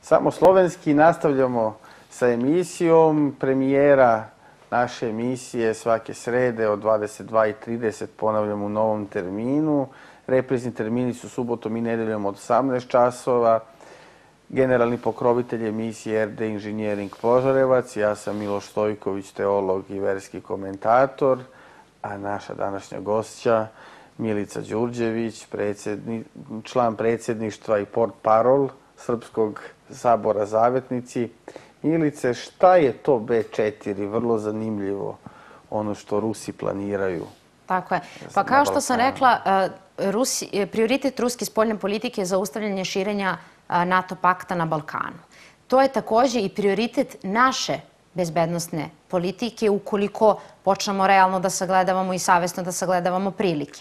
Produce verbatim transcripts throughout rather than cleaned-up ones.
Samo slovenski. Nastavljamo sa emisijom. Premijera naše emisije svake srede od dvadeset dva i trideset ponavljamo u novom terminu. Reprizni termini su subotom i nedeljom od osamnaest časova. Generalni pokrovitelj emisije R D Inženjering Požarevac. Ja sam Miloš Stojković, teolog i verski komentator, a naša današnja gošća Milica Đurđević, član predsjedništva i portparol Srpskog sabora Zavetnici. Milice, šta je to B četiri? Vrlo zanimljivo, ono što Rusi planiraju. Tako je. Pa kao što sam rekla, prioritet ruske spoljne politike je zaustavljanje širenja NATO pakta na Balkanu. To je također i prioritet naše bezbednosne politike ukoliko počnemo realno da sagledavamo i savjesno da sagledavamo prilike.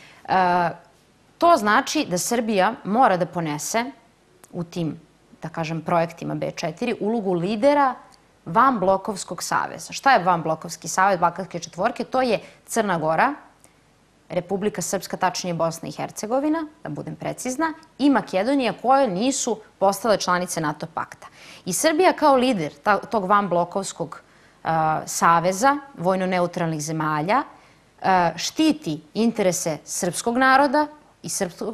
To znači da Srbija mora da ponese u tim, da kažem, projektima B četiri ulogu lidera van blokovskog saveza. Šta je van blokovski savez, Balkanske četvorke? To je Crna Gora, Republika Srpska, tačnije Bosna i Hercegovina, da budem precizna, i Makedonija, koje nisu postale članice NATO pakta. I Srbija kao lider tog van blokovskog saveza, vojno-neutralnih zemalja, štiti interese srpskog naroda i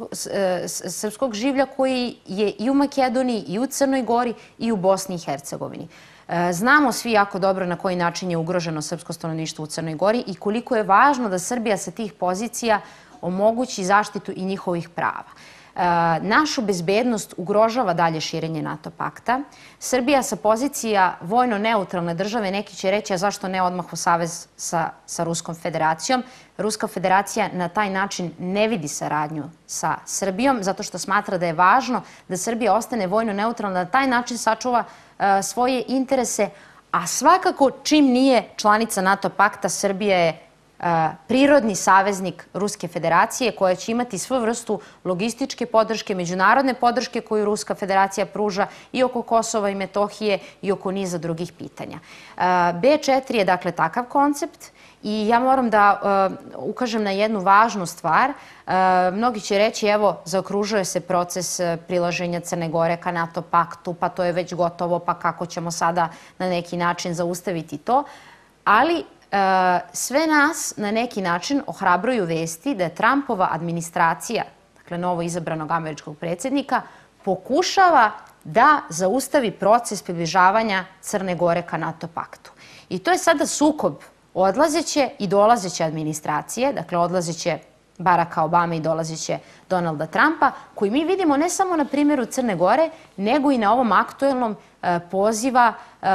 srpskog življa koji je i u Makedoniji, i u Crnoj Gori, i u Bosni i Hercegovini. Znamo svi jako dobro na koji način je ugroženo srpsko stanovništvo u Crnoj Gori i koliko je važno da Srbija sa tih pozicija omogući zaštitu i njihovih prava. Našu bezbednost ugrožava dalje širenje NATO pakta. Srbija sa pozicija vojno-neutralne države, neki će reći, a zašto ne odmah u savez sa Ruskom federacijom? Ruska federacija na taj način ne vidi saradnju sa Srbijom, zato što smatra da je važno da Srbija ostane vojno-neutralna, na taj način sačuva svoje interese, a svakako čim nije članica NATO pakta, Srbija je prirodni saveznik Ruske federacije koja će imati svu vrstu logističke podrške, međunarodne podrške koju Ruska federacija pruža i oko Kosova i Metohije i oko niza drugih pitanja. B četiri je dakle takav koncept i ja moram da ukažem na jednu važnu stvar. Mnogi će reći, evo, zaokružuje se proces prilaženja Crne Gore ka NATO paktu, pa to je već gotovo, pa kako ćemo sada na neki način zaustaviti to. Ali sve nas na neki način ohrabruju vesti da je Trumpova administracija, dakle novo izabranog američkog predsjednika, pokušava da zaustavi proces približavanja Crne Gore ka NATO paktu. I to je sada sukob odlazeće i dolazeće administracije, dakle odlazeće Baracka Obame i dolazeće Donalda Trumpa, koji mi vidimo ne samo na primjeru Crne Gore, nego i na ovom aktuelnom poziva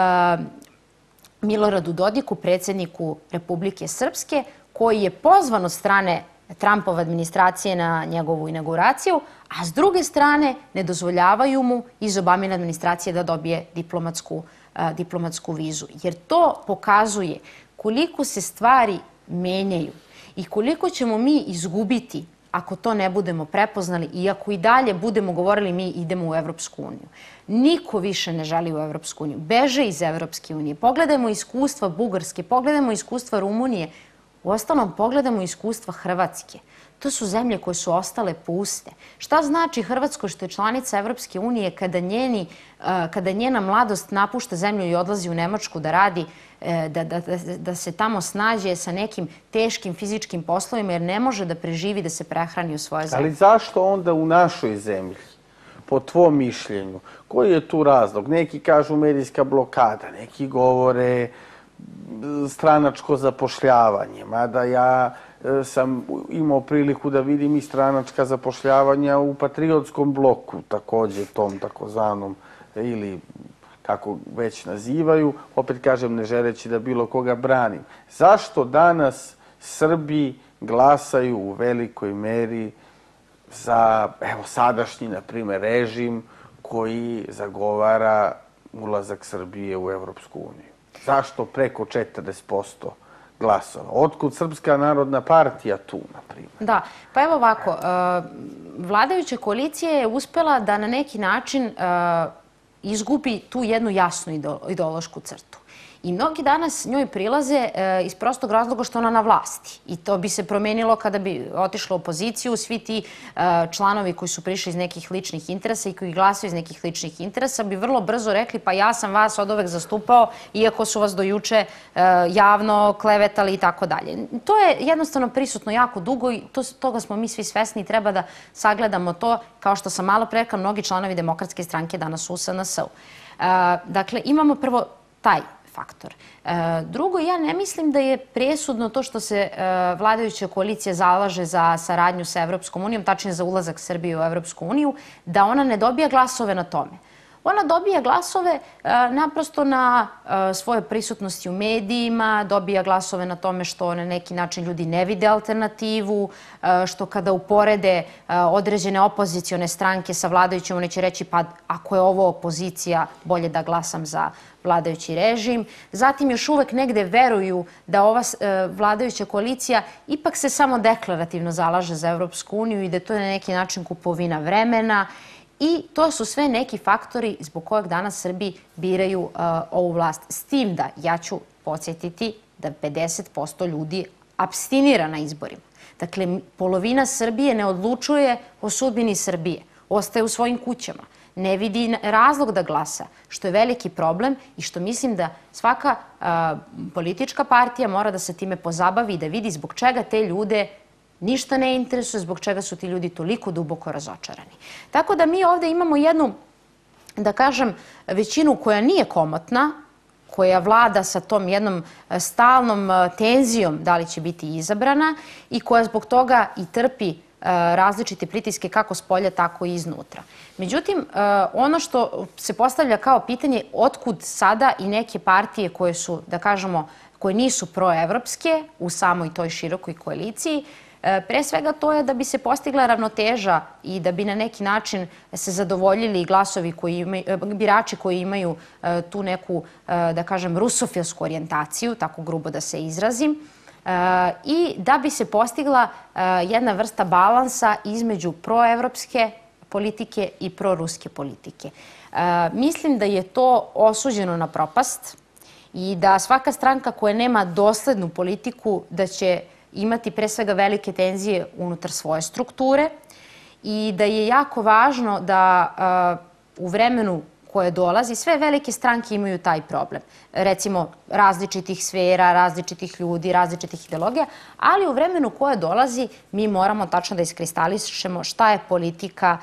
Miloradu Dodiku, predsjedniku Republike Srpske, koji je pozvan od strane Trumpove administracije na njegovu inauguraciju, a s druge strane ne dozvoljavaju mu iz Obamine administracije da dobije diplomatsku vizu. Jer to pokazuje koliko se stvari menjaju i koliko ćemo mi izgubiti ako to ne budemo prepoznali i ako i dalje budemo govorili mi idemo u Evropsku uniju. Niko više ne želi u Evropsku uniju. Beže iz Evropske unije. Pogledajmo iskustva Bugarske, pogledajmo iskustva Rumunije. Uostalom, pogledajmo iskustva Hrvatske. To su zemlje koje su ostale puste. Šta znači Hrvatskoj što je članica Evropske unije kada njena mladost napušta zemlju i odlazi u Nemačku da radi, da se tamo snađe sa nekim teškim fizičkim poslovima jer ne može da preživi, da se prehrani u svoje zemlje. Ali zašto onda u našoj zemlji, po tvom mišljenju, koji je tu razlog? Neki kažu medijska blokada, neki govore stranačko zapošljavanje, mada ja sam imao priliku da vidim i stranačka zapošljavanja u patriotskom bloku, također tom takozvanom ili kako već nazivaju, opet kažem ne želeći da bilo koga branim. Zašto danas Srbi glasaju u velikoj meri za, evo, sadašnji, na primjer, režim koji zagovara ulazak Srbije u Evropsku uniju? Zašto preko četrdeset posto glasova? Otkud Srpska narodna partija tu, na primjer? Da, pa evo ovako, vladajuća koalicija je uspela da na neki način izgubi tu jednu jasnu ideološku crtu. I mnogi danas njoj prilaze iz prostog razloga što ona na vlasti. I to bi se promenilo kada bi otišla u opoziciju. Svi ti članovi koji su prišli iz nekih ličnih interesa i koji glasaju iz nekih ličnih interesa bi vrlo brzo rekli pa ja sam vas od uvek zastupao, iako su vas do juče javno klevetali i tako dalje. To je jednostavno prisutno jako dugo i toga smo mi svi svesni i treba da sagledamo to, kao što sam malo pre rekla, mnogi članovi Demokratske stranke danas u S N S-u. Dakle, imamo prvo taj faktor. Drugo, ja ne mislim da je presudno to što se vladajuća koalicija zalaže za saradnju sa Evropskom unijom, tačnije za ulazak Srbije u Evropsku uniju, da ona ne dobija glasove na tome. Ona dobija glasove naprosto na svojoj prisutnosti u medijima, dobija glasove na tome što na neki način ljudi ne vide alternativu, što kada uporede određene opozicione stranke sa vladajućim, oni će reći pa ako je ovo opozicija, bolje da glasam za vladajući režim. Zatim još uvek negde veruju da ova vladajuća koalicija ipak se samo deklarativno zalaže za Evropsku uniju i da to je na neki način kupovina vremena. I to su sve neki faktori zbog kojeg danas Srbi biraju ovu vlast. S tim da, ja ću podsjetiti da pedeset posto ljudi apstinira na izborima. Dakle, polovina Srbije ne odlučuje o sudbini Srbije. Ostaje u svojim kućama. Ne vidi razlog da glasa, što je veliki problem i što mislim da svaka politička partija mora da se time pozabavi i da vidi zbog čega te ljude ništa ne interesuje, zbog čega su ti ljudi toliko duboko razočarani. Tako da mi ovde imamo jednu, da kažem, većinu koja nije komotna, koja vlada sa tom jednom stalnom tenzijom da li će biti izabrana i koja zbog toga i trpi različite pritiske kako s polja, tako i iznutra. Međutim, ono što se postavlja kao pitanje, otkud sada i neke partije koje su, da kažemo, koje nisu proevropske u samoj toj širokoj koaliciji, pre svega to je da bi se postigla ravnoteža i da bi na neki način se zadovoljili glasovi koji imaju, birači koji imaju tu neku, da kažem, rusofilsku orijentaciju, tako grubo da se izrazim, i da bi se postigla jedna vrsta balansa između proevropske politike i proruske politike. Mislim da je to osuđeno na propast i da svaka stranka koja nema doslednu politiku da će imati pre svega velike tenzije unutar svoje strukture i da je jako važno da u vremenu koje dolazi, sve velike stranke imaju taj problem. Recimo, različitih sfera, različitih ljudi, različitih ideologija, ali u vremenu koje dolazi mi moramo tačno da iskristališemo šta je politika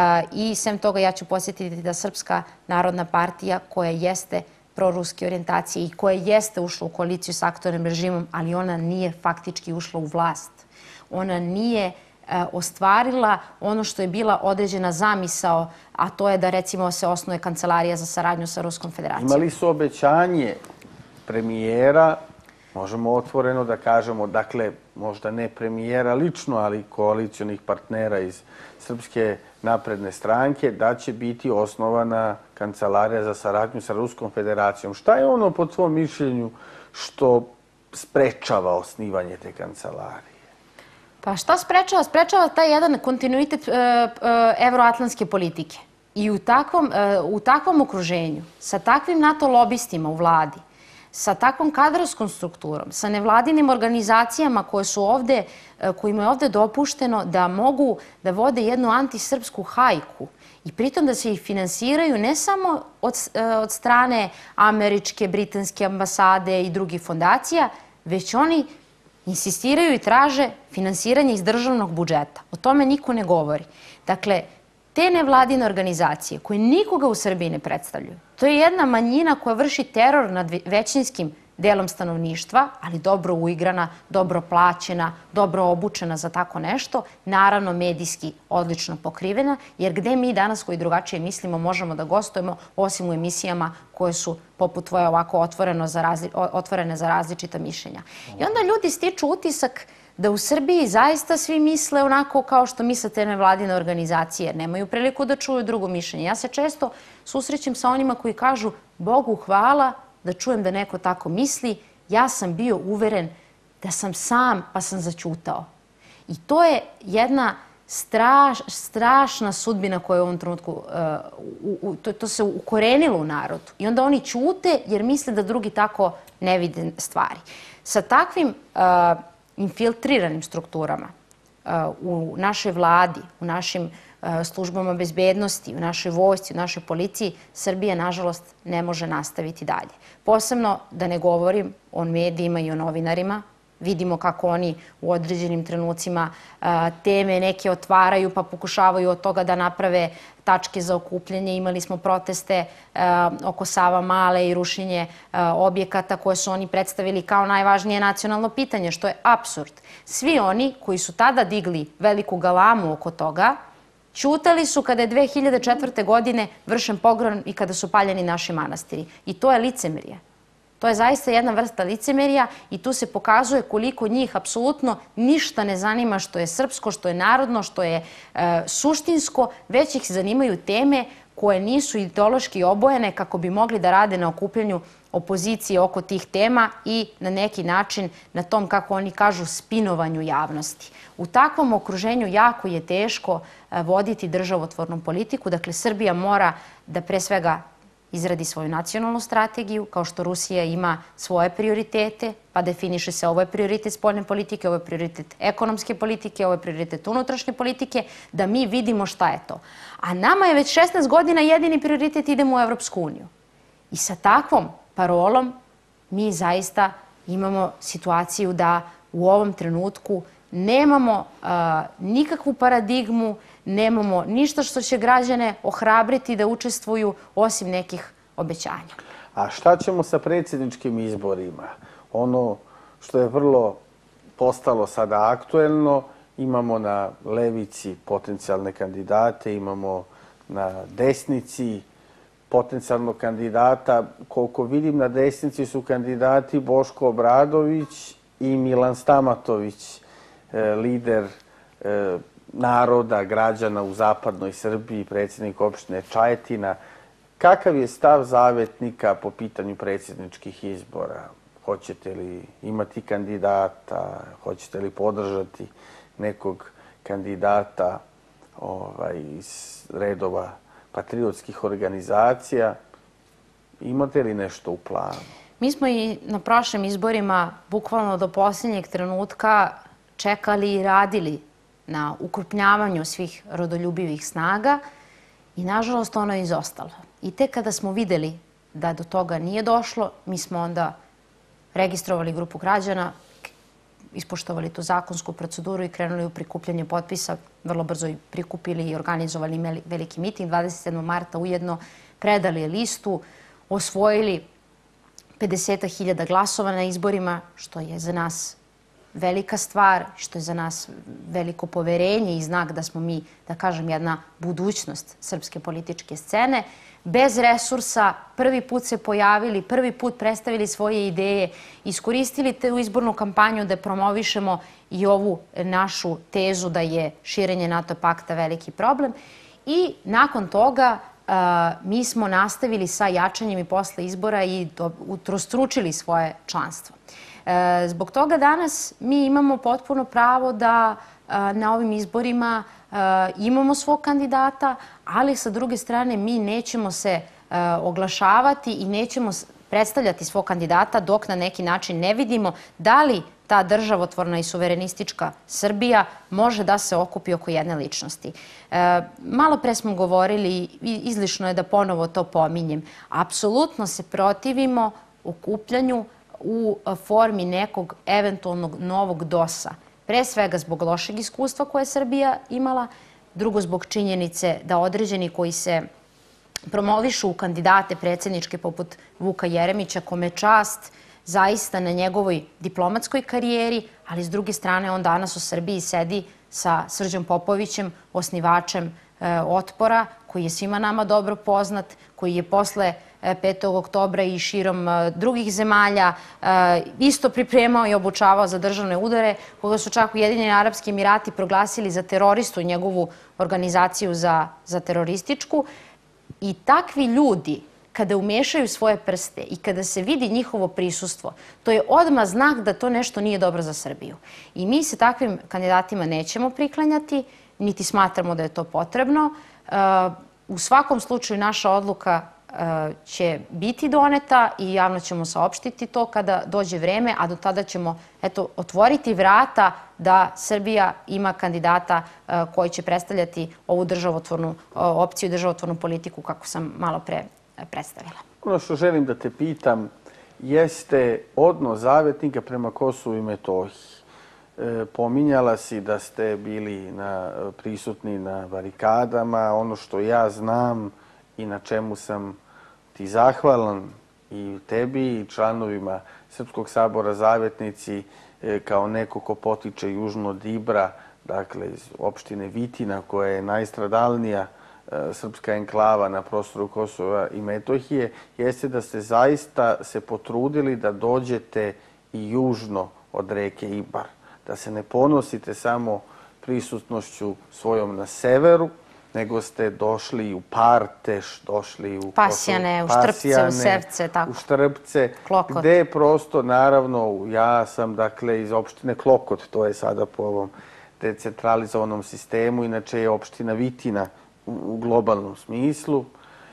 i sem toga ja ću posjetiti da Srpska narodna partija koja jeste proruske orijentacije i koja jeste ušla u koaliciju s aktuelnim režimom, ali ona nije faktički ušla u vlast. Ona nije ostvarila ono što je bila određena zamisao, a to je da recimo se osnuje kancelarija za saradnju sa Ruskom federacijom. Imali su obećanje premijera, možemo otvoreno da kažemo, dakle, možda ne premijera lično, ali koalicionih partnera iz Srpske napredne stranke, da će biti osnovana kancelarija za saradnju sa Ruskom federacijom. Šta je ono, po tvom mišljenju, što sprečava osnivanje te kancelarije? Pa šta sprečava? Sprečava taj jedan kontinuitet evroatlantske politike. I u takvom okruženju, sa takvim NATO lobistima u vladi, sa takvom kadrovskom strukturom, sa nevladinim organizacijama koje su ovde, kojima je ovde dopušteno da mogu da vode jednu antisrpsku hajku i pritom da se ih finansiraju ne samo od strane američke, britanske ambasade i drugih fondacija, već oni insistiraju i traže finansiranje iz državnog budžeta. O tome niko ne govori. Dakle, te nevladine organizacije koje nikoga u Srbiji ne predstavljaju, to je jedna manjina koja vrši teror nad većinskim delom stanovništva, ali dobro uigrana, dobro plaćena, dobro obučena za tako nešto, naravno medijski odlično pokrivena, jer gde mi danas koji drugačije mislimo možemo da gostujemo, osim u emisijama koje su poput tvoje ovako otvorene za različita mišljenja. I onda ljudi stiču utisak da u Srbiji zaista svi misle onako kao što misle te nevladine organizacije, jer nemaju priliku da čuju drugo mišljenje. Ja se često susrećem sa onima koji kažu Bogu hvala da čujem da neko tako misli, ja sam bio uveren da sam sam pa sam zaćutao. I to je jedna strašna sudbina koja je u ovom trenutku, to se ukorenilo u narodu. I onda oni ćute jer misle da drugi tako ne vide stvari. Sa takvim infiltriranim strukturama u našoj vladi, u našim službama bezbednosti, u našoj vojsci, u našoj policiji, Srbija, nažalost, ne može nastaviti dalje. Posebno da ne govorim o medijima i o novinarima. Vidimo kako oni u određenim trenucima teme neke otvaraju pa pokušavaju od toga da naprave tačke za okupljanje. Imali smo proteste oko Savamale i rušenje objekata koje su oni predstavili kao najvažnije nacionalno pitanje, što je apsurd. Svi oni koji su tada digli veliku galamu oko toga, ćutali su kada je dve hiljade četvrte. godine vršen pogrom i kada su paljeni naši manastiri. I to je licemerje. To je zaista jedna vrsta licemerja i tu se pokazuje koliko njih apsolutno ništa ne zanima što je srpsko, što je narodno, što je suštinsko, već ih zanimaju teme koje nisu ideološki obojene kako bi mogli da rade na okupljanju opozicije oko tih tema i na neki način na tom, kako oni kažu, spinovanju javnosti. U takvom okruženju jako je teško voditi državotvornu politiku. Dakle, Srbija mora da pre svega izradi svoju nacionalnu strategiju, kao što Rusija ima svoje prioritete, pa definiše se ovo je prioritet spoljne politike, ovo je prioritet ekonomske politike, ovo je prioritet unutrašnje politike, da mi vidimo šta je to. A nama je već šesnaest godina jedini prioritet idemo u Evropsku uniju. I sa takvom parolom mi zaista imamo situaciju da u ovom trenutku nemamo nikakvu paradigmu, nemamo ništa što će građane ohrabriti da učestvuju osim nekih obećanja. A šta ćemo sa predsjedničkim izborima? Ono što je vrlo postalo sada aktuelno, imamo na levici potencijalne kandidate, imamo na desnici potencijalnog kandidata. Koliko vidim, na desnici su kandidati Boško Obradović i Milan Stamatović, lider naroda, građana u zapadnoj Srbiji, predsjednik opštine Čajetina. Kakav je stav Zavetnika po pitanju predsjedničkih izbora? Hoćete li imati kandidata? Hoćete li podržati nekog kandidata iz redova patriotskih organizacija? Imate li nešto u planu? Mi smo i na prošlim izborima bukvalno do posljednjeg trenutka čekali i radili na ukrupnjavanju svih rodoljubivih snaga i nažalost ono je izostalo. I tek kada smo videli da do toga nije došlo, mi smo onda registrovali grupu građana, ispoštovali tu zakonsku proceduru i krenuli u prikupljanje potpisa, vrlo brzo i prikupili i organizovali veliki miting. dvadeset sedmog marta ujedno predali listu, osvojili pedeset hiljada glasova na izborima, što je za nas velika stvar, što je za nas veliko poverenje i znak da smo mi, da kažem, jedna budućnost srpske političke scene. Bez resursa, prvi put se pojavili, prvi put predstavili svoje ideje, iskoristili tu izbornu kampanju da promovišemo i ovu našu tezu da je širenje NATO pakta veliki problem. I nakon toga mi smo nastavili sa jačanjem i posle izbora i utrostručili svoje članstvo. Zbog toga danas mi imamo potpuno pravo da na ovim izborima imamo svog kandidata, ali sa druge strane mi nećemo se oglašavati i nećemo predstavljati svog kandidata dok na neki način ne vidimo da li ta državotvorna i suverenistička Srbija može da se okupi oko jedne ličnosti. Malo pre smo govorili, izlišno je da ponovo to pominjem, apsolutno se protivimo okupljanju u formi nekog eventualnog novog dosa. Pre svega zbog lošeg iskustva koje je Srbija imala, drugo zbog činjenice da određeni koji se promovišu u kandidate predsjedničke poput Vuka Jeremića, kome čast zaista na njegovoj diplomatskoj karijeri, ali s druge strane on danas u Srbiji sedi sa Srđom Popovićem, osnivačem Otpora, koji je svima nama dobro poznat, koji je posle petog oktobra i širom drugih zemalja isto pripremao i obučavao za državne udare, koga su čak Ujedinjeni Arapski Emirati proglasili za teroristu, njegovu organizaciju za terorističku. I takvi ljudi kada umešaju svoje prste i kada se vidi njihovo prisustvo, to je odmah znak da to nešto nije dobro za Srbiju. I mi se takvim kandidatima nećemo priklanjati, niti smatramo da je to potrebno. U svakom slučaju naša odluka će biti doneta i javno ćemo saopštiti to kada dođe vreme, a do tada ćemo otvoriti vrata da Srbija ima kandidata koji će predstavljati ovu državotvornu opciju i državotvornu politiku kako sam malo pre predstavila. Ono što želim da te pitam jeste odnos Zavetnika prema Kosovu i Metohiji. Pominjala si da ste bili prisutni na barikadama. Ono što ja znam i na čemu sam ti zahvalan i tebi i članovima Srpskog sabora Zavetnici kao neko ko potiče južno od Ibra, dakle iz opštine Vitina koja je najstradalnija srpska enklava na prostoru Kosova i Metohije, jeste da ste zaista se potrudili da dođete i južno od reke Ibar. Da se ne ponosite samo prisutnošću svojom na severu, nego ste došli u Parteš, došli u Pasjane, u Štrpce, u Sevce, tako. U Štrpce, gde prosto, naravno, ja sam, dakle, iz opštine Klokot, to je sada po ovom decentralizovanom sistemu, inače je opština Vitina u globalnom smislu.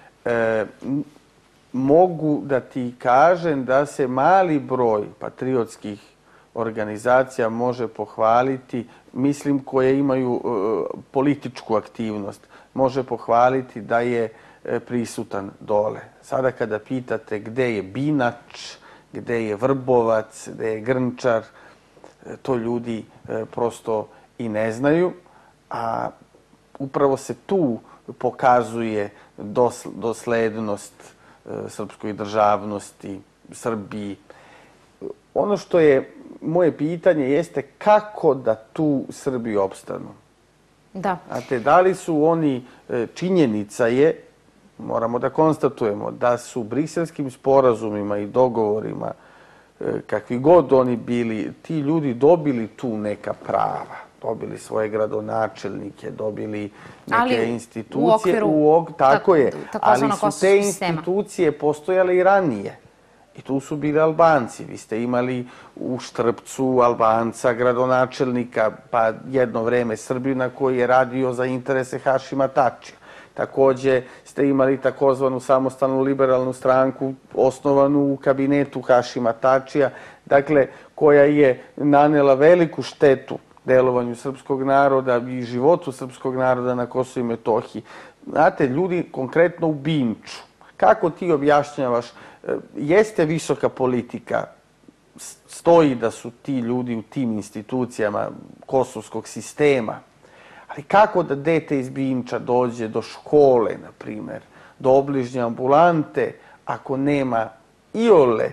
Mogu da ti kažem da se mali broj patriotskih organizacija može pohvaliti, mislim koje imaju političku aktivnost, može pohvaliti da je prisutan dole. Sada kada pitate gde je Binač, gde je Vrbovac, gde je Grnčar, to ljudi prosto i ne znaju, a upravo se tu pokazuje doslednost srpskoj državnosti, Srbiji. Ono što je moje pitanje jeste kako da tu Srbi opstanu. Da. Znate, da li su oni, činjenica je, moramo da konstatujemo, da su briselskim sporazumima i dogovorima, kakvi god oni bili, ti ljudi dobili tu neka prava. Dobili svoje gradonačelnike, dobili neke institucije. Tako je, ali su te institucije postojale i ranije. I tu su bili Albanci. Vi ste imali u Štrpcu Albanca, gradonačelnika, pa jedno vreme Srbina koji je radio za interese Hašima Tačija. Takođe ste imali takozvanu samostalnu liberalnu stranku osnovanu u kabinetu Hašima Tačija, dakle, koja je nanela veliku štetu delovanju srpskog naroda i životu srpskog naroda na Kosovu i Metohiji. Znate, ljudi konkretno u Binču, kako ti objašnjavaš, jeste visoka politika, stoji da su ti ljudi u tim institucijama kosovskog sistema, ali kako da dete iz Binča dođe do škole, na primer, do obližnje ambulante, ako nema iole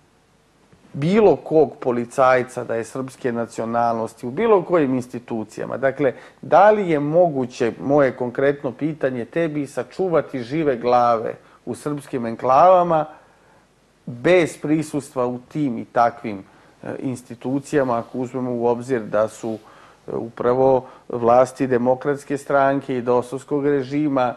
bilo kog policajca da je srpske nacionalnosti u bilo kojim institucijama. Dakle, da li je moguće, moje konkretno pitanje tebi, sačuvati žive glave u srpskim enklavama bez prisustva u tim i takvim institucijama, ako uzmemo u obzir da su upravo vlasti demokratske stranke i dosovskog režima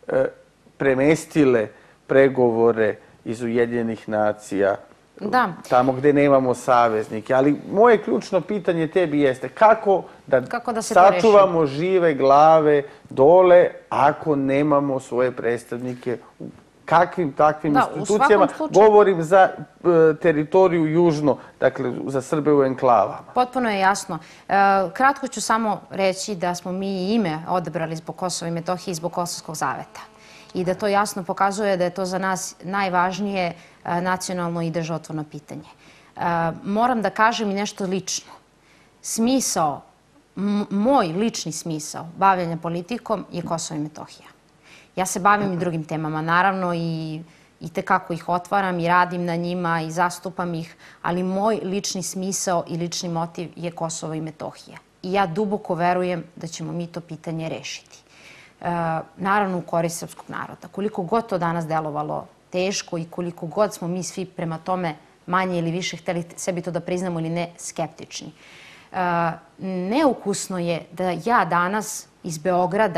premestile pregovore iz Ujedinjenih nacija tamo gde nemamo saveznike. Ali moje ključno pitanje tebi jeste kako da sačuvamo žive glave dole ako nemamo svoje predstavnike u kakvim takvim institucijama. Govorim za teritoriju južno, dakle za Srbe u enklavama. Potpuno je jasno. Kratko ću samo reći da smo mi ime odabrali zbog Kosova i Metohije i zbog Kosovskog zaveta. I da to jasno pokazuje da je to za nas najvažnije nacionalno i državotvorno pitanje. Moram da kažem i nešto lično. Smisao, moj lični smisao bavljanja politikom je Kosovo i Metohija. Ja se bavim i drugim temama, naravno, i tekako ih otvaram i radim na njima i zastupam ih, ali moj lični smisao i lični motiv je Kosovo i Metohija. I ja duboko verujem da ćemo mi to pitanje rešiti. Naravno, u korist srpskog naroda. Koliko god to danas delovalo teško i koliko god smo mi svi prema tome manje ili više hteli sebi to da priznamo ili ne, skeptični. Neukusno je da ja danas iz Beograda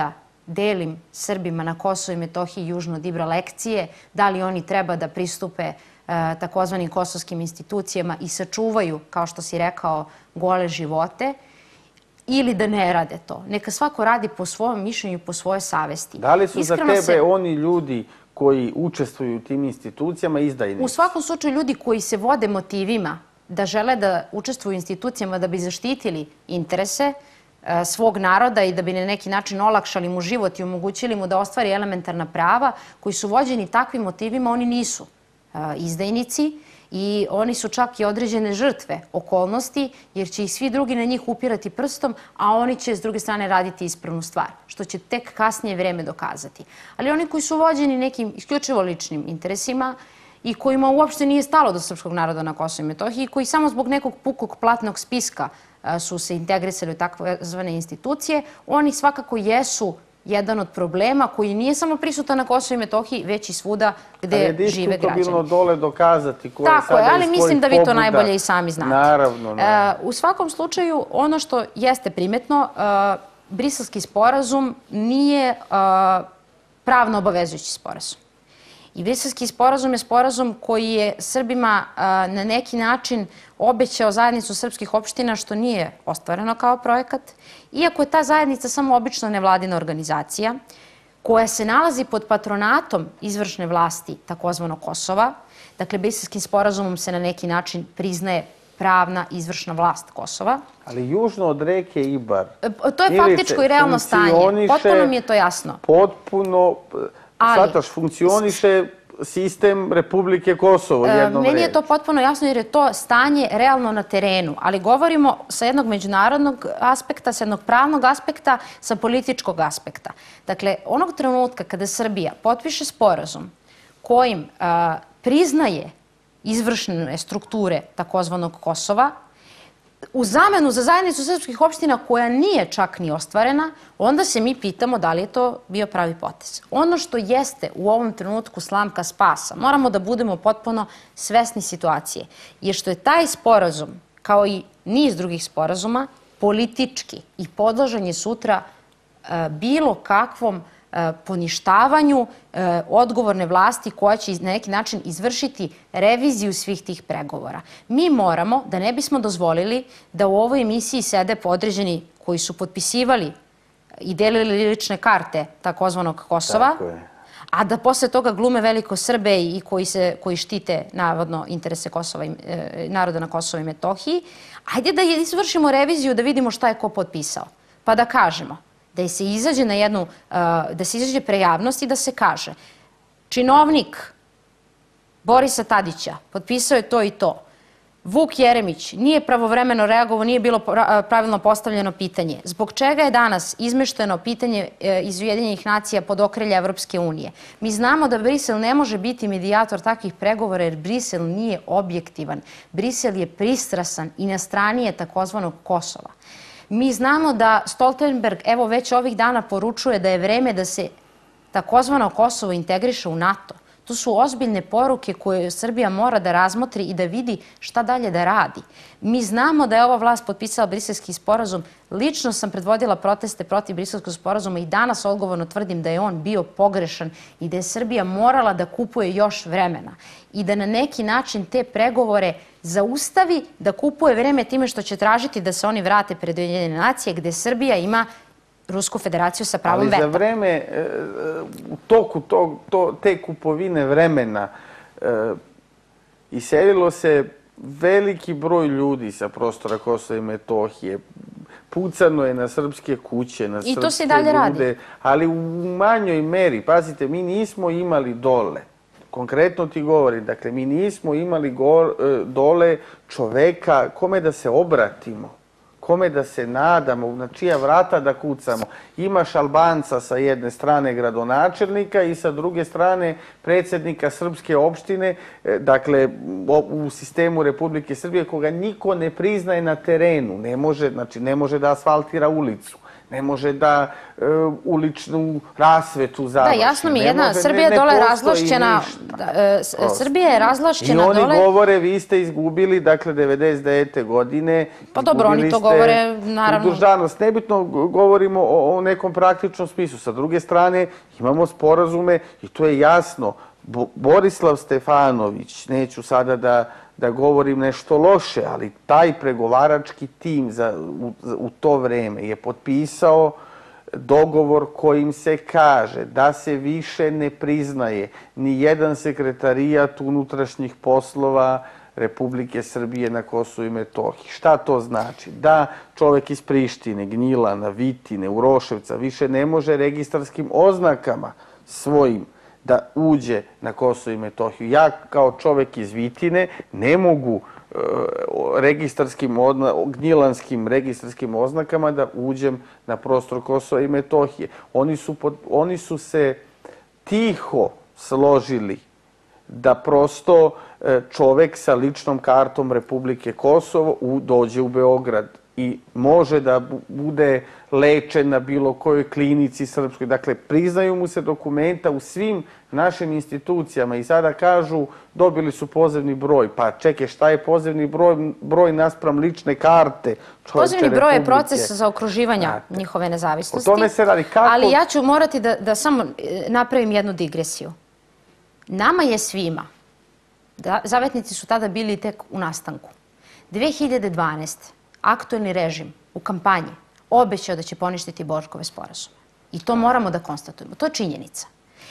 delim Srbima na Kosovo i Metohiji južno od Ibra lekcije, da li oni treba da pristupe takozvanim kosovskim institucijama i sačuvaju, kao što si rekao, gole živote, ili da ne rade to. Neka svako radi po svojom mišljenju, po svojoj savesti. Da li su za tebe oni ljudi koji učestvuju u tim institucijama izdajnici? U svakom slučaju ljudi koji se vode motivima da žele da učestvuju u institucijama da bi zaštitili interese svog naroda i da bi na neki način olakšali mu život i omogućili mu da ostvari elementarna prava, koji su vođeni takvim motivima, oni nisu izdajnici i oni su čak i određene žrtve okolnosti, jer će ih svi drugi na njih upirati prstom, a oni će s druge strane raditi ispravnu stvar, što će tek kasnije vreme dokazati. Ali oni koji su vođeni nekim isključivo ličnim interesima i kojima uopšte nije stalo do srpskog naroda na Kosovu i Metohiji i koji samo zbog nekog pukog platnog spiska su se integrisali u takve institucije, oni svakako jesu jedan od problema koji nije samo prisutan na Kosovu i Metohiji, već i svuda gde žive građani. Ali je diskutabilno dole dokazati ko je sada iz Tako je, ali svojih mislim da vi to pobuda. najbolje i sami znate. Naravno. U svakom slučaju, ono što jeste primetno, Briselski sporazum nije pravno obavezujući sporazum. I Briselski sporazum je sporazum koji je Srbima na neki način obećao zajednicu srpskih opština, što nije ostvareno kao projekat. Iako je ta zajednica samo obična nevladina organizacija, koja se nalazi pod patronatom izvršne vlasti takozvanog Kosova. Dakle, Briselskim sporazumom se na neki način priznaje pravna izvršna vlast Kosova. Ali južno od reke Ibar... To je faktičko i realno stanje. Potpuno mi je to jasno. Potpuno... Svataš, funkcioniše sistem Republike Kosovo jednom reći. Meni je to potpuno jasno jer je to stanje realno na terenu, ali govorimo sa jednog međunarodnog aspekta, sa jednog pravnog aspekta, sa političkog aspekta. Dakle, onog trenutka kada Srbija potpiše sporazum kojim priznaje izvršne strukture takozvanog Kosova, u zamenu za zajednicu srpskih opština koja nije čak ni ostvarena, onda se mi pitamo da li je to bio pravi potez. Ono što jeste u ovom trenutku slamka spasa, moramo da budemo potpuno svesni situacije, je što je taj sporazum, kao i niz drugih sporazuma, politički i podložan je sutra bilo kakvom poništavanju odgovorne vlasti koja će na neki način izvršiti reviziju svih tih pregovora. Mi moramo, da ne bismo dozvolili da u ovoj emisiji sede podređeni koji su potpisivali i delili lične karte takozvanog Kosova, a da posle toga glume veliko Srbe i koji štite navodno interese naroda na Kosovu i Metohiji, ajde da izvršimo reviziju da vidimo šta je ko potpisao. Pa da kažemo da se izađe na jednu, da se izađe pre javnosti i da se kaže činovnik Borisa Tadića potpisao je to i to. Vuk Jeremić nije pravovremeno reagovao, nije bilo pravilno postavljeno pitanje. Zbog čega je danas izmešteno pitanje iz Ujedinjenih nacija pod okrilje Evropske unije? Mi znamo da Brisel ne može biti medijator takvih pregovora jer Brisel nije objektivan. Brisel je pristrasan i na strani je takozvanog Kosova. Mi znamo da Stoltenberg evo već ovih dana poručuje da je vreme da se takozvano Kosovo integriše u NATO. To su ozbiljne poruke koje Srbija mora da razmotri i da vidi šta dalje da radi. Mi znamo da je ova vlast potpisala Briselski sporazum. Lično sam predvodila proteste protiv Briselskog sporazuma i danas odgovorno tvrdim da je on bio pogrešan i da je Srbija morala da kupuje još vremena i da na neki način te pregovore zaustavi, da kupuje vreme time što će tražiti da se oni vrate pred Ujedinjene nacije gde Srbija ima Rusku federaciju sa pravom veta. Ali za vreme, u toku te kupovine vremena, iselilo se veliki broj ljudi sa prostora Kosova i Metohije. Pucano je na srpske kuće, na srpske ljude. I to se i dalje radi. Ali u manjoj meri, pazite, mi nismo imali dole, konkretno ti govorim, dakle, mi nismo imali dole čoveka kome da se obratimo, kome da se nadamo, na čija vrata da kucamo. Imaš Albanca sa jedne strane gradonačelnika i sa druge strane predsjednika srpske opštine, dakle u sistemu Republike Srbije, koga niko ne priznaje na terenu. Ne može, znači ne može da asfaltira ulicu, ne može da uličnu rasvetu završi. Da, jasno mi, jedna Srbija je dole razvlašćena. Srbija je razvlašćena dole. I oni govore, vi ste izgubili, dakle, devedeset devete godine. Pa dobro, oni to govore, naravno. Državnost. Nebitno govorimo o nekom praktičnom smislu. Sa druge strane, imamo sporazume i to je jasno. Borislav Stefanović, neću sada da da govorim nešto loše, ali taj pregovarački tim u to vreme je potpisao dogovor kojim se kaže da se više ne priznaje ni jedan sekretarijat unutrašnjih poslova Republike Srbije na Kosovu i Metohiji. Šta to znači? Da čovek iz Prištine, Gnjilana, Vitine, Uroševca više ne može registarskim oznakama svojim da uđe na Kosovo i Metohiju. Ja kao čovek iz Vitine ne mogu registarskim, gnjilanskim registarskim oznakama da uđem na prostor Kosova i Metohije. Oni su se tiho složili da prosto čovek sa ličnom kartom Republike Kosovo dođe u Beograd i može da bude lečen na bilo kojoj klinici srpskoj. Dakle, priznaju mu se dokumenta u svim našim institucijama i sada kažu dobili su pozivni broj. Pa čekaj, šta je pozivni broj naspram lične karte? Pozivni broj je proces zaokruživanja njihove nezavisnosti. O tome se radi. Ali ja ću morati da samo napravim jednu digresiju. Nama je svima, zavetnici su tada bili tek u nastanku, dve hiljade dvanaeste. aktuelni režim u kampanji obećao da će poništiti Boškove sporazume. I to moramo da konstatujemo. To je činjenica.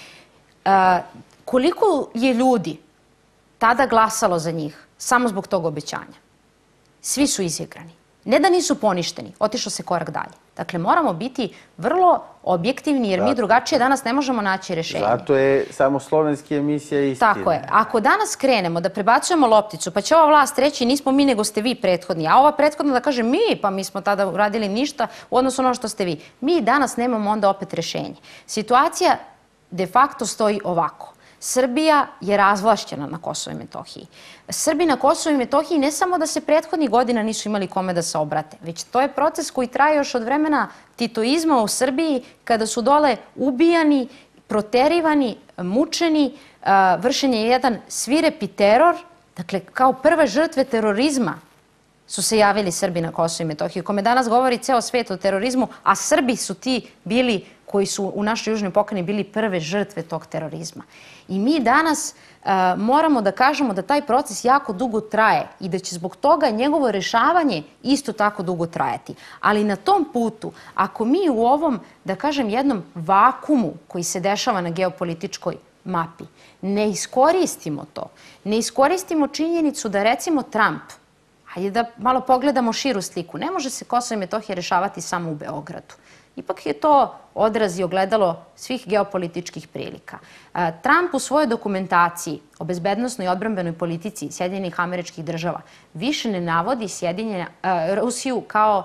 Koliko je ljudi tada glasalo za njih samo zbog tog obećanja? Svi su izigrani. Ne da nisu poništeni, otišlo se korak dalje. Dakle, moramo biti vrlo objektivni jer mi drugačije danas ne možemo naći rešenje. Zato je samo slovenski emisija Istina. Tako je. Ako danas krenemo da prebacujemo lopticu, pa će ova vlast reći nismo mi nego ste vi prethodni, a ova prethodna da kaže mi, pa mi smo tada uradili ništa u odnosu na ono što ste vi. Mi danas nemamo onda opet rešenje. Situacija de facto stoji ovako. Srbija je razvlašćena na Kosovo i Metohiji. Srbi na Kosovo i Metohiji ne samo da se prethodnih godina nisu imali kome da se obrate, već to je proces koji traje još od vremena titoizma u Srbiji, kada su dole ubijani, proterivani, mučeni, vršen je jedan svirepi teror, dakle kao prve žrtve terorizma su se javili Srbi na Kosovo i Metohiji, o kome danas govori ceo svet o terorizmu, a Srbi su ti bili koji su u našoj južnoj pokrajini bili prve žrtve tog terorizma. I mi danas moramo da kažemo da taj proces jako dugo traje i da će zbog toga njegovo rešavanje isto tako dugo trajati. Ali na tom putu, ako mi u ovom, da kažem, jednom vakumu koji se dešava na geopolitičkoj mapi, ne iskoristimo to, ne iskoristimo činjenicu da recimo Trump, hajde da malo pogledamo širu sliku, ne može se Kosovo i Metohija rešavati samo u Beogradu. Ipak je to odraz i ogledalo svih geopolitičkih prilika. Trump u svojoj dokumentaciji o bezbednosnoj i odbrambenoj politici Sjedinjenih Američkih Država više ne navodi Rusiju kao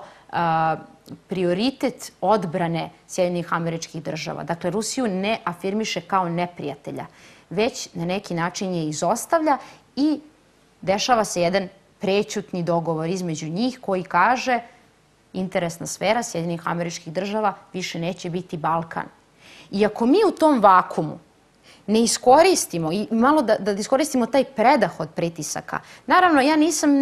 prioritet odbrane Sjedinjenih Američkih Država. Dakle, Rusiju ne afirmiše kao neprijatelja, već na neki način je izostavlja i dešava se jedan prećutni dogovor između njih koji kaže interesna sfera Sjedinjenih Američkih Država više neće biti Balkan. I ako mi u tom vakumu ne iskoristimo i malo da iskoristimo taj predah od pritisaka, naravno ja nisam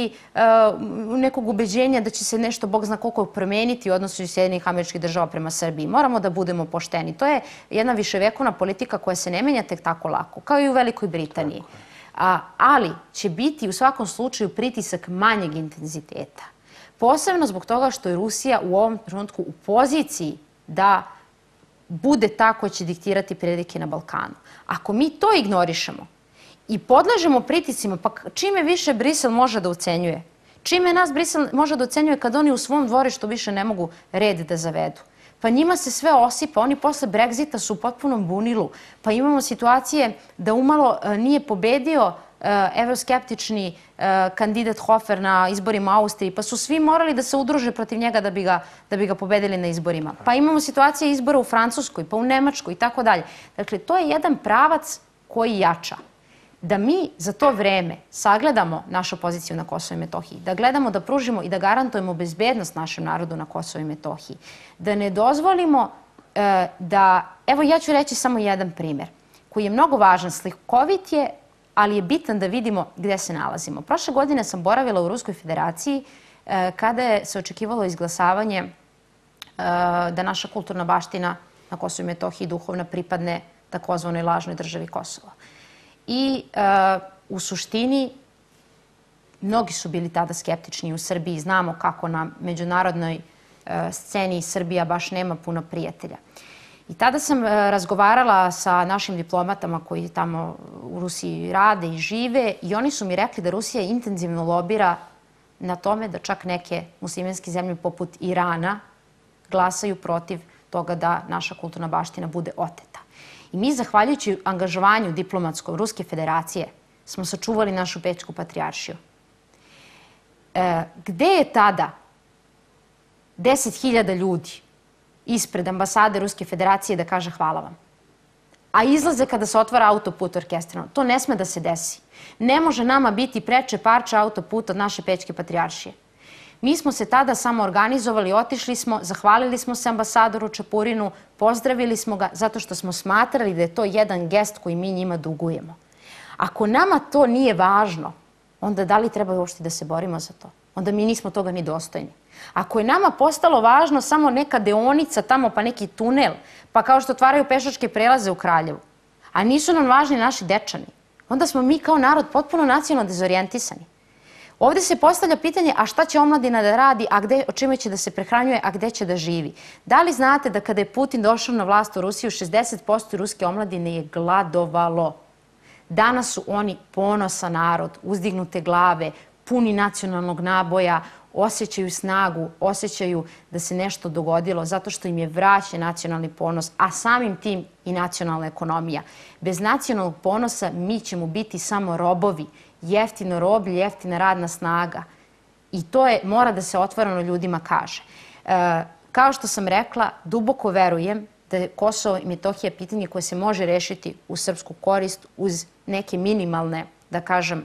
nekog ubeđenja da će se nešto, Bog zna koliko, promeniti u odnosu Sjedinjenih Američkih Država prema Srbiji. Moramo da budemo pošteni. To je jedna viševekovna politika koja se ne menja tek tako lako, kao i u Velikoj Britaniji. Ali će biti u svakom slučaju pritisak manjeg intenziteta. Posebno zbog toga što je Rusija u ovom trenutku u poziciji da bude ta koja će diktirati prilike na Balkanu. Ako mi to ignorišemo i podležemo pritiscima, pa čime više Brisel može da ucenjuje? Čime nas Brisel može da ucenjuje kad oni u svom dvorištu više ne mogu red da zavedu? Pa njima se sve osipa, oni posle Brexita su u potpunom bunilu. Pa imamo situacije da umalo nije pobedio evroskeptični kandidat Hofer na izborima u Austriji, pa su svi morali da se udruže protiv njega da bi ga pobedili na izborima. Pa imamo situacije izbora u Francuskoj, pa u Nemačkoj i tako dalje. Dakle, to je jedan pravac koji jača. da mi za to vreme sagledamo našu poziciju na Kosovo i Metohiji, da gledamo da pružimo i da garantujemo bezbednost našem narodu na Kosovo i Metohiji, da ne dozvolimo e, da, evo ja ću reći samo jedan primjer koji je mnogo važan, slikovit je, ali je bitan da vidimo gde se nalazimo. Prošle godine sam boravila u Ruskoj Federaciji e, kada je se očekivalo izglasavanje e, da naša kulturna baština na Kosovo i Metohiji duhovna pripadne takozvanoj lažnoj državi Kosovo. I e, u suštini mnogi su bili tada skeptični u Srbiji. Znamo kako na međunarodnoj e, sceni Srbija baš nema puno prijatelja. I tada sam e, razgovarala sa našim diplomatama koji tamo u Rusiji rade i žive i oni su mi rekli da Rusija intenzivno lobira na tome da čak neke muslimanske zemlje poput Irana glasaju protiv toga da naša kulturna baština bude oteta. I mi, zahvaljujući angažovanju diplomatskom Ruske Federacije, smo sačuvali našu Bečku patrijaršiju. E, gde je tada deset hiljada ljudi ispred ambasade Ruske Federacije da kaže hvala vam? A izlaze kada se otvara autoput orkestrano. To ne sme da se desi. Ne može nama biti preče parče autoputa od naše Bečke patrijaršije. Mi smo se tada samo organizovali, otišli smo, zahvalili smo se ambasadoru Čapurinu, pozdravili smo ga zato što smo smatrali da je to jedan gest koji mi njima dugujemo. Ako nama to nije važno, onda da li treba uopšte da se borimo za to? Onda mi nismo toga ni dostojni. Ako je nama postalo važno samo neka deonica tamo pa neki tunel, pa kao što otvaraju pešačke prelaze u Kraljevu, a nisu nam važni naši dečani, onda smo mi kao narod potpuno nacionalno dezorijentisani. Ovdje se postavlja pitanje, a šta će omladina da radi, a gde, o čime će da se prehranjuje, a gde će da živi? Da li znate da kada je Putin došao na vlast u Rusiju, šezdeset posto ruske omladine je gladovalo? Danas su oni ponosan narod, uzdignute glave, puni nacionalnog naboja, osjećaju snagu, osjećaju da se nešto dogodilo zato što im je vraćen nacionalni ponos, a samim tim i nacionalna ekonomija. Bez nacionalnog ponosa mi ćemo biti samo robovi, jeftino roblje, jeftina radna snaga. I to je, mora da se otvoreno ljudima kaže. E, kao što sam rekla, duboko verujem da je Kosovo i Metohija pitanje koje se može rešiti u srpsku korist uz neke minimalne, da kažem,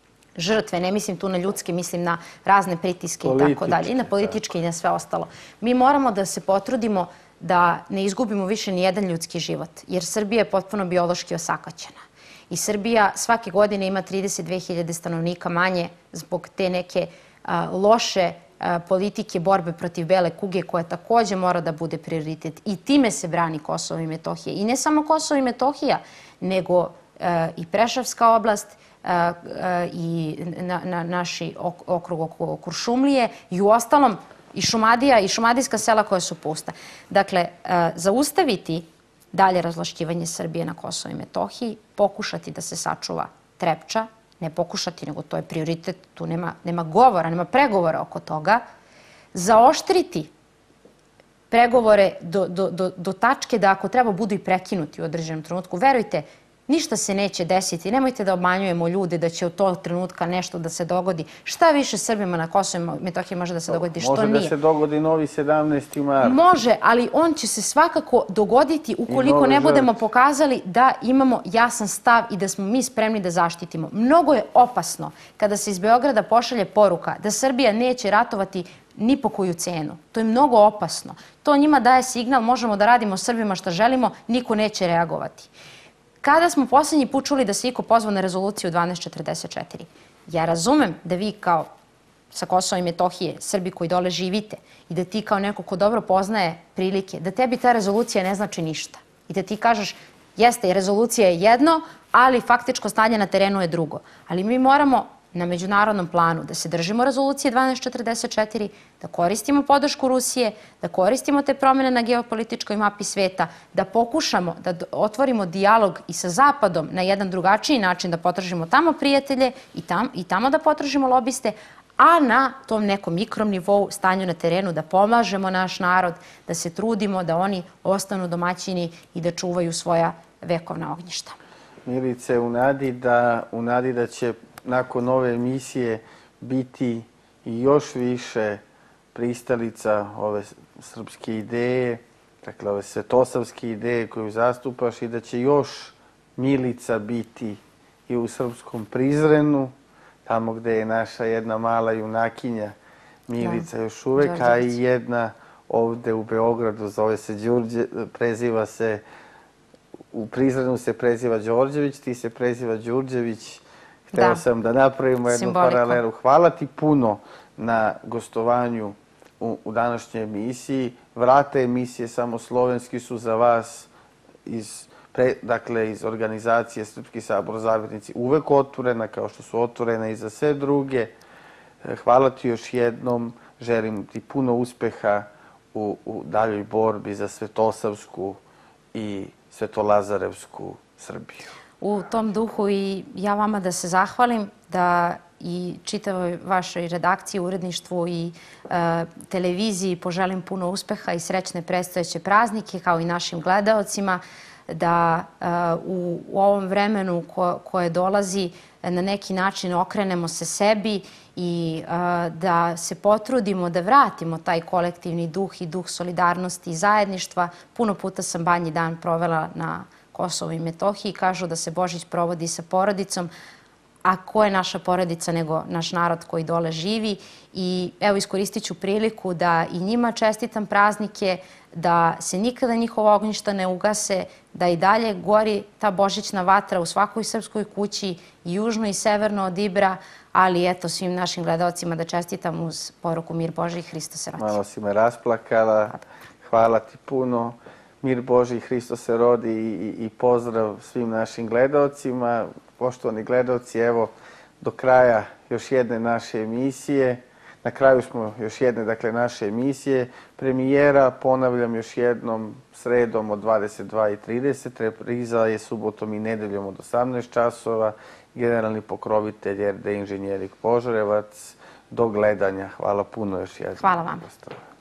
žrtve. Ne mislim tu na ljudske, mislim na razne pritiske i tako dalje. I na političke i na sve ostalo. Mi moramo da se potrudimo da ne izgubimo više ni jedan ljudski život, jer Srbija je potpuno biološki osakaćena. I Srbija svake godine ima trideset dve hiljade stanovnika manje zbog te neke a, loše a, politike borbe protiv bele kuge koja takođe mora da bude prioritet. I time se brani Kosovo i Metohija. I ne samo Kosovo i Metohija, nego a, i Preševska oblast a, a, i na, na naši ok, okrug oko Kuršumlije i u ostalom i Šumadija i šumadijska sela koja su pusta. Dakle, a, zaustaviti dalje razvlašćivanje Srbije na Kosovo i Metohiji, pokušati da se sačuva Trepča, ne pokušati, nego to je prioritet, tu nema, nema govora, nema pregovora oko toga, zaoštriti pregovore do, do, do, do tačke da ako treba budu i prekinuti u određenom trenutku. Verujte, ništa se neće desiti. Nemojte da obmanjujemo ljude da će u tog trenutka nešto da se dogodi. Šta više Srbima na Kosovo i Metohiji može da se dogodi, što nije? Može da se dogodi novi sedamnaesti mart. Može, ali on će se svakako dogoditi ukoliko ne budemo pokazali da imamo jasan stav i da smo mi spremni da zaštitimo. Mnogo je opasno kada se iz Beograda pošalje poruka da Srbija neće ratovati ni po koju cenu. To je mnogo opasno. To njima daje signal, možemo da radimo Srbima šta želimo, niko neće reagovati. Kada smo posljednji put čuli da se iko pozvao na rezoluciju dvanaest četrdeset četiri? Ja razumem da vi kao sa Kosova i Metohije, Srbi koji dole živite i da ti kao neko ko dobro poznaje prilike, da tebi ta rezolucija ne znači ništa. I da ti kažeš, jeste, rezolucija je jedno, ali faktičko stanje na terenu je drugo. Ali mi moramo na međunarodnom planu da se držimo rezolucije dvanaest četrdeset četiri, da koristimo podršku Rusije, da koristimo te promjene na geopolitičkoj mapi sveta, da pokušamo da otvorimo dijalog i sa Zapadom na jedan drugačiji način, da potražimo tamo prijatelje i, tam, i tamo da potražimo lobiste, a na tom nekom mikrom nivou, stanju na terenu, da pomažemo naš narod, da se trudimo da oni ostanu domaćini i da čuvaju svoja vekovna ognjišta. Milice, u nadi da, u nadi da će nakon ove emisije biti i još više pristalica ove srpske ideje, dakle ove svetosavske ideje koju zastupaš i da će još Milica biti i u srpskom Prizrenu, tamo gde je naša jedna mala junakinja Milica još uvek, a i jedna ovde u Beogradu, zove se Đurđe, preziva se, u Prizrenu se preziva Đorđević, ti se preziva Đurđević. Hteo sam da napravimo jednu paralelu. Hvala ti puno na gostovanju u današnjoj emisiji. Vrata emisije Samo slovenski su za vas iz dakle, iz organizacije Srpski sabor Zavetnici uvek otvorena, kao što su otvorena i za sve druge. Hvala ti još jednom. Želim ti puno uspeha u, u daljoj borbi za Svetosavsku i Svetolazarevsku Srbiju. U tom duhu i ja vama da se zahvalim, da i čitavoj vašoj redakciji, uredništvu i e, televiziji poželim puno uspeha i srećne predstojeće praznike, kao i našim gledaocima, da u ovom vremenu koje dolazi na neki način okrenemo se sebi i da se potrudimo da vratimo taj kolektivni duh i duh solidarnosti i zajedništva. Puno puta sam Banji dan provela na Kosovu i Metohiji. Kažu da se Božić provodi sa porodicom, a ko je naša porodica nego naš narod koji dole živi. I evo, iskoristit ću priliku da i njima čestitam praznike, da se nikada njihova ognjišta ne ugase, da i dalje gori ta božićna vatra u svakoj srpskoj kući, i južno i severno od Ibra, ali eto, svim našim gledalcima da čestitam uz poruku Mir Božji i Hristos se rodi. Malo si me rasplakala. Hvala ti puno. Mir Božji i Hristos se rodi i, i pozdrav svim našim gledalcima. Poštovani gledalci, evo, do kraja još jedne naše emisije. Na kraju smo još jedne, dakle, naše emisije. Premijera, ponavljam još jednom, sredom od dvadeset dva i trideset. Repriza je subotom i nedeljom od osamnaest časova. Generalni pokrovitelj er de Inženjerik Požarevac. Do gledanja. Hvala puno još jednom. Hvala vam.